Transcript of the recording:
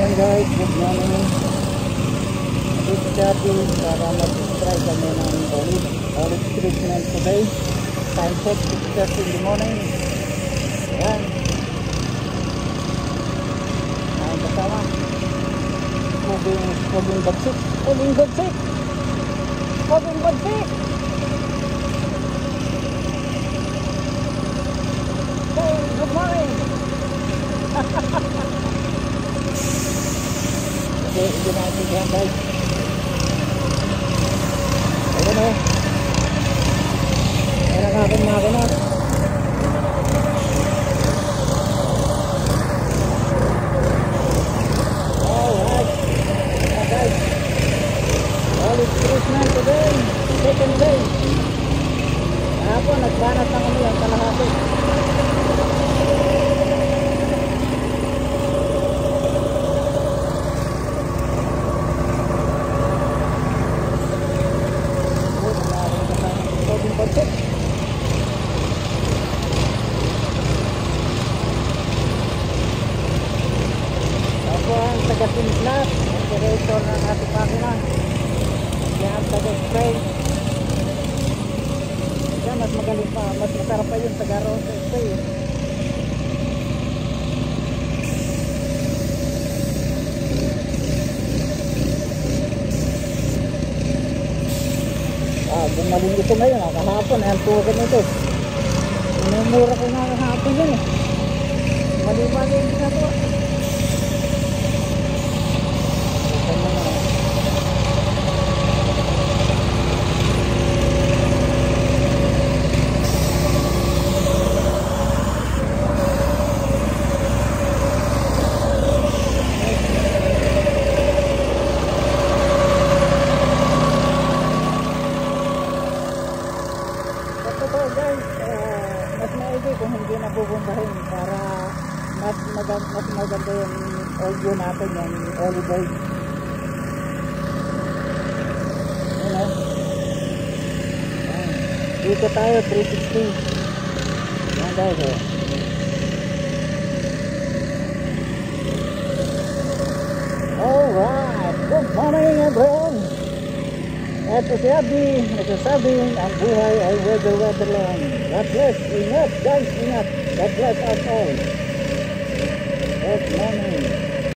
morning guys, good morning. It's Jati para mag-try kami ng olive treatment today. Time check, 6:30 in the morning. Ayan. Ayan kasama. Moving bagsik. Moving bagsik. Moving bagsik. Hey, good morning. Okay, hindi natin yan guys. Ayan o. Ayan ang aking makina. Alright. Ayan guys. Olive treatment today. Second day. Kahapon, nagbanat ng ano yan, kalahati. Ako ang taga-timplat, operator ng ating makina. Yan ang taga-spray. Yan, mas magaling pa, mas masarap pa yung taga-spray. Gumaling ito ngayon, kahapon, ayan tuwagan ito. Minumura ko nga kahapon yan eh. Mali-mali yung ginagawa. Ito na nga. Mas maigi kung hindi na bubumbahin para mas maganda yung audio natin, yung olive oil. Ayan o. Dito tayo 360. Ayan guys o. Alright, good morning everyone. Ito si Abdi, nagsasabing ang buhay ay weather lang. God bless, ingat guys, ingat. God bless us all. Good morning.